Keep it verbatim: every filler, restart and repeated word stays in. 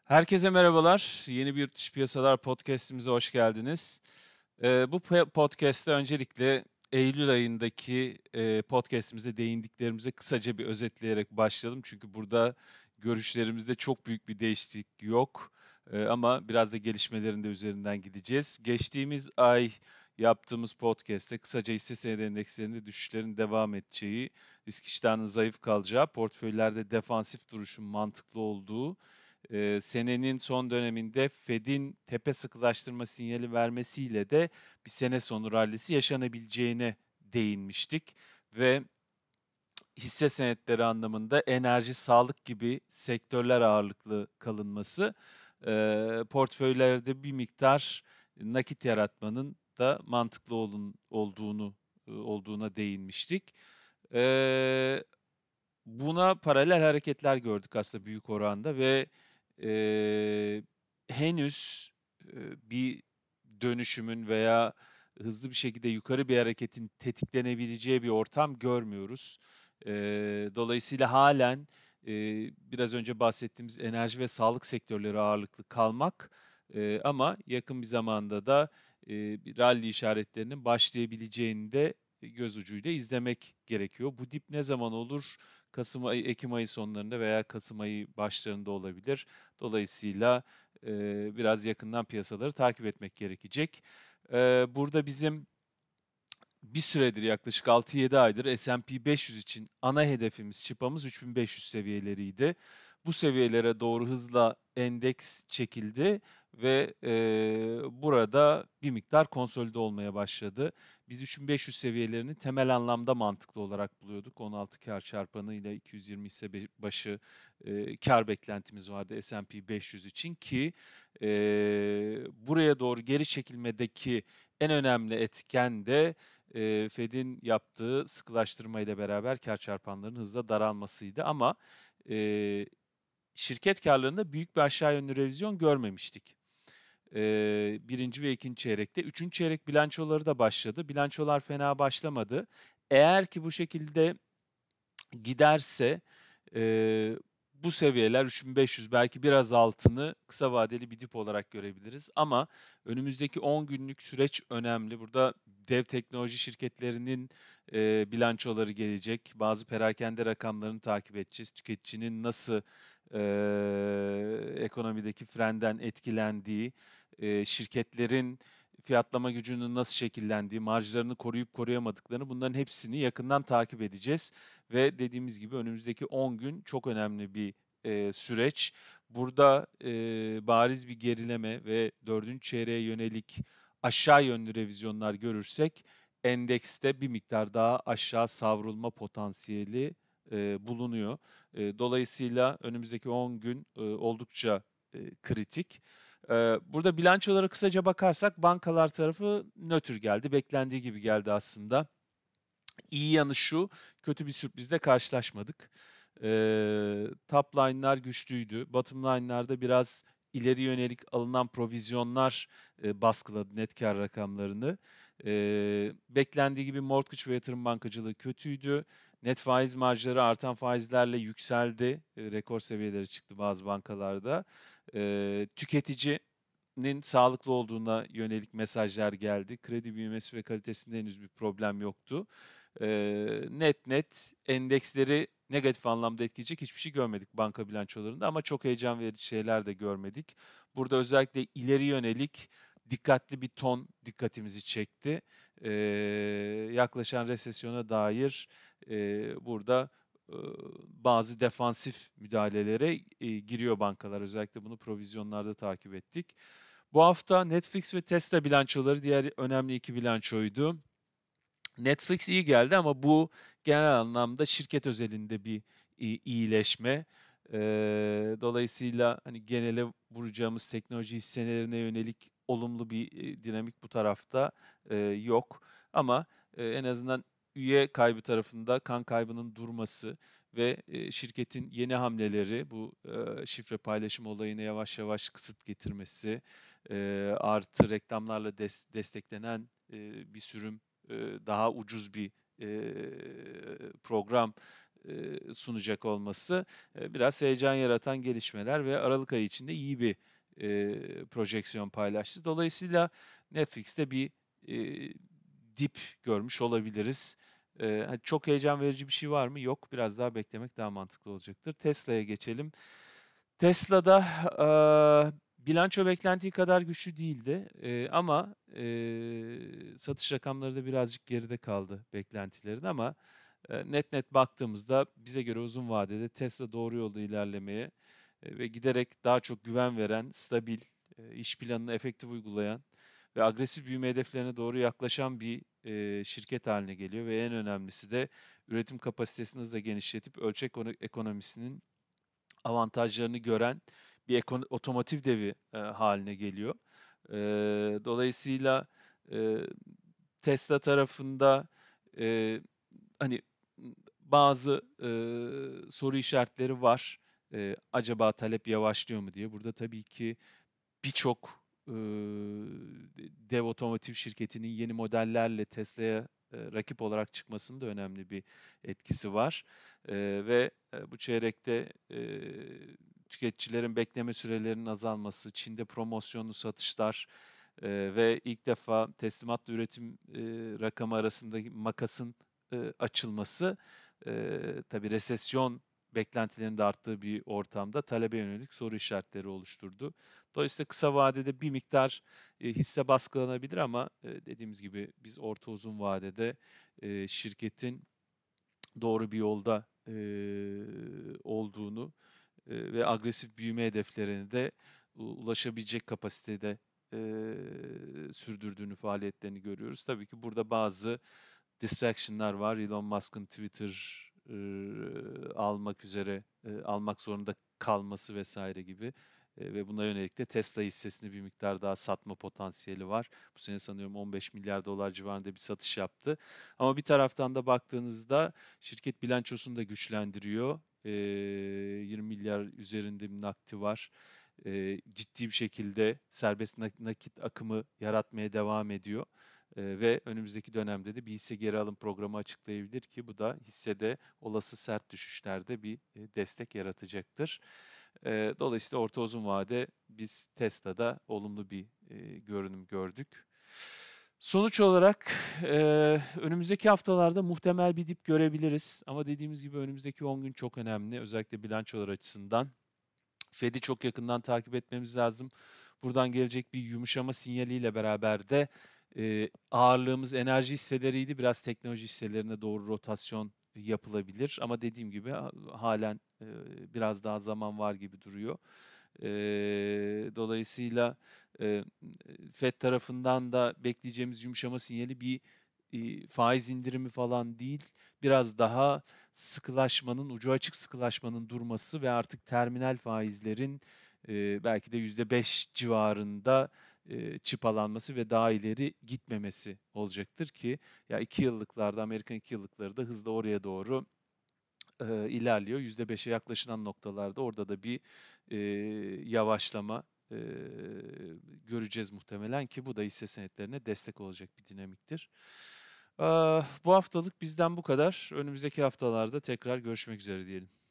Herkese merhabalar. Yeni bir Yurt Dışı Piyasalar Podcast'imize hoş geldiniz. Eee, bu pe podcast'te öncelikle eylül ayındaki, eee, podcast'imize değindiklerimizi kısaca bir özetleyerek başlayalım. Çünkü burada görüşlerimizde çok büyük bir değişiklik yok, eee, ama biraz da gelişmelerin de üzerinden gideceğiz. Geçtiğimiz ay yaptığımız podcast'te kısaca hisse senedi endekslerinde düşüşlerin devam edeceği, risk iştahının zayıf kalacağı, portföylerde defansif duruşun mantıklı olduğu, Eee, senenin son döneminde Fed'in tepe sıkılaştırma sinyali vermesiyle de bir sene sonu rallisi yaşanabileceğine değinmiştik ve hisse senetleri anlamında enerji, sağlık gibi sektörler ağırlıklı kalınması, eee, portföylerde bir miktar nakit yaratmanın da mantıklı olun olduğunu ııı, olduğuna değinmiştik. Eee, Buna paralel hareketler gördük aslında büyük oranda ve Eee, henüz, eee, bir dönüşümün veya hızlı bir şekilde yukarı bir hareketin tetiklenebileceği bir ortam görmüyoruz. Eee, dolayısıyla hâlen, eee, biraz önce bahsettiğimiz enerji ve sağlık sektörleri ağırlıklı kalmak, eee, ama yakın bir zamanda da, eee, bir rally işaretlerinin başlayabileceğini de göz ucuyla izlemek gerekiyor. Bu dip ne zaman olur? Kasım ayı, ekim ayı sonlarında veya kasım ayı başlarında olabilir. Dolayısıyla, eee, biraz yakından piyasaları takip etmek gerekecek. Eee, burada bizim bir süredir yaklaşık altı yedi aydır S and P beş yüz için ana hedefimiz, çıpamız üç bin beş yüz seviyeleriydi. Bu seviyelere doğru hızla endeks çekildi ve, eee, burada bir miktar konsolide olmaya başladı. Biz üç bin beş yüz seviyelerini temel anlamda mantıklı olarak buluyorduk. on altı kâr çarpanıyla iki yüz yirmi hisse be başı, eee, kâr beklentimiz vardı S and P beş yüz için ki, eee, buraya doğru geri çekilmedeki en önemli etken de, eee, Fed'in yaptığı sıkılaştırma ile beraber kâr çarpanlarının hızla daralmasıydı ama, eee, şirket kârlarında büyük bir aşağı yönlü revizyon görmemiştik. Eee, birinci ve ikinci çeyrekte. Üçüncü çeyrek bilançoları da başladı. Bilançolar fena başlamadı. Eğer ki bu şekilde giderse, eee, bu seviyeler üç bin beş yüz belki biraz altını kısa vadeli bir dip olarak görebiliriz ama önümüzdeki on günlük süreç önemli. Burada dev teknoloji şirketlerinin, eee, bilançoları gelecek. Bazı perakende rakamlarını takip edeceğiz. Tüketicinin nasıl, eee, ekonomideki frenden etkilendiği, eee, şirketlerin fiyatlama gücünün nasıl şekillendiği, marjlarını koruyup koruyamadıklarını bunların hepsini yakından takip edeceğiz ve dediğimiz gibi önümüzdeki on gün çok önemli bir, eee, süreç. Burada, eee, bariz bir gerileme ve dördüncü çeyreğe yönelik aşağı yönlü revizyonlar görürsek endekste bir miktar daha aşağı savrulma potansiyeli, eee, bulunuyor. Eee, dolayısıyla önümüzdeki on gün, eee, oldukça, eee, kritik. Eee, burada bilançolara kısaca bakarsak bankalar tarafı nötr geldi. Beklendiği gibi geldi aslında. İyi yanı şu, kötü bir sürprizle karşılaşmadık. Eee, top line'lar güçlüydü. Bottom line'larda biraz ileri yönelik alınan provizyonlar, eee, baskıladı net kâr rakamlarını. Eee, beklendiği gibi mortgage ve yatırım bankacılığı kötüydü. Net faiz marjları artan faizlerle yükseldi. Eee, rekor seviyelere çıktı bazı bankalarda. Eee, tüketicinin sağlıklı olduğuna yönelik mesajlar geldi. Kredi büyümesi ve kalitesinde henüz bir problem yoktu. Eee, net net endeksleri negatif anlamda etkileyecek hiçbir şey görmedik banka bilançolarında ama çok heyecan verici şeyler de görmedik. Burada özellikle ileri yönelik dikkatli bir ton dikkatimizi çekti. Eee, yaklaşan resesyona dair, eee, burada, ııı, bazı defansif müdahalelere, eee, giriyor bankalar. Özellikle bunu provizyonlarda takip ettik. Bu hafta Netflix ve Tesla bilançoları diğer önemli iki bilançoydu. Netflix iyi geldi ama bu genel anlamda şirket özelinde bir i iyileşme. Eee, dolayısıyla, hani, genele vuracağımız teknoloji hisselerine yönelik olumlu bir, eee, dinamik bu tarafta, eee, yok. Ama, eee, en azından üye kaybı tarafında kan kaybının durması ve, eee, şirketin yeni hamleleri, bu, eee, şifre paylaşım olayına yavaş yavaş kısıt getirmesi, eee, artı reklamlarla des desteklenen, eee, bir sürüm eee, daha ucuz bir, eee, program, e, sunacak olması e, biraz heyecan yaratan gelişmeler ve Aralık ayı içinde iyi bir e, projeksiyon paylaştı. Dolayısıyla Netflix'te bir e, dip görmüş olabiliriz. E, hani çok heyecan verici bir şey var mı? Yok. Biraz daha beklemek daha mantıklı olacaktır. Tesla'ya geçelim. Tesla'da eee, bilanço beklentiyi kadar güçlü değildi. Eee, ama eee, satış rakamları da birazcık geride kaldı beklentilerin ama eee, net net baktığımızda bize göre uzun vadede Tesla doğru yolda ilerlemeye e, ve giderek daha çok güven veren, stabil, e, iş planını efektif uygulayan ve agresif büyüme hedeflerine doğru yaklaşan bir e, şirket haline geliyor ve en önemlisi de üretim kapasitesini hızla genişletip ölçek ekono- ekonomisinin avantajlarını gören bir ekon- otomotiv devi e, haline geliyor. E, dolayısıyla e, Tesla tarafında e, hani bazı e, soru işaretleri var. E, acaba talep yavaşlıyor mu diye. Burada tabii ki birçok e, dev otomotiv şirketinin yeni modellerle Tesla'ya e, rakip olarak çıkmasının da önemli bir etkisi var. E, ve e, bu çeyrekte e, tüketicilerin bekleme sürelerinin azalması, Çin'de promosyonlu satışlar e, ve ilk defa teslimatla üretim e, rakamı arasındaki makasın e, açılması e, tabii resesyon beklentilerinin de arttığı bir ortamda talebe yönelik soru işaretleri oluşturdu. Dolayısıyla kısa vadede bir miktar e, hisse baskılanabilir ama e, dediğimiz gibi biz orta uzun vadede e, şirketin doğru bir yolda e, olduğunu e, ve agresif büyüme hedeflerine de u- ulaşabilecek kapasitede e, sürdürdüğünü, faaliyetlerini görüyoruz. Tabii ki burada bazı distraction'lar var. Elon Musk'ın Twitter e, almak üzere, e, almak zorunda kalması vesaire gibi. E, ve buna yönelik de Tesla hissesini bir miktar daha satma potansiyeli var. Bu sene sanıyorum on beş milyar dolar civarında bir satış yaptı. Ama bir taraftan da baktığınızda şirket bilançosunu da güçlendiriyor. E, yirmi milyar üzerinde bir nakdi var. E, ciddi bir şekilde serbest nak- nakit akımı yaratmaya devam ediyor. Eee, ve önümüzdeki dönemde de bir hisse geri alım programı açıklayabilir ki bu da hissede olası sert düşüşlerde bir e, destek yaratacaktır. Eee, dolayısıyla orta uzun vade biz Tesla'da olumlu bir e, görünüm gördük. Sonuç olarak eee, önümüzdeki haftalarda muhtemel bir dip görebiliriz. Ama dediğimiz gibi önümüzdeki on gün çok önemli. Özellikle bilançolar açısından. Fed'i çok yakından takip etmemiz lazım. Buradan gelecek bir yumuşama sinyaliyle beraber de e, ağırlığımız enerji hisseleriydi. Biraz teknoloji hisselerine doğru rotasyon yapılabilir. Ama dediğim gibi ha- halen e, biraz daha zaman var gibi duruyor. E, dolayısıyla e, Fed tarafından da bekleyeceğimiz yumuşama sinyali bir e, faiz indirimi falan değil. Biraz daha sıkılaşmanın, ucu açık sıkılaşmanın durması ve artık terminal faizlerin e, belki de yüzde beş civarında e, çıpalanması ve daha ileri gitmemesi olacaktır ki ya iki yıllıklarda Amerikan iki yıllıkları da hızla oraya doğru e, ilerliyor. yüzde beşe yaklaşılan noktalarda orada da bir e, yavaşlama e, göreceğiz muhtemelen ki bu da hisse senetlerine destek olacak bir dinamiktir. Ah, bu haftalık bizden bu kadar. Önümüzdeki haftalarda tekrar görüşmek üzere diyelim.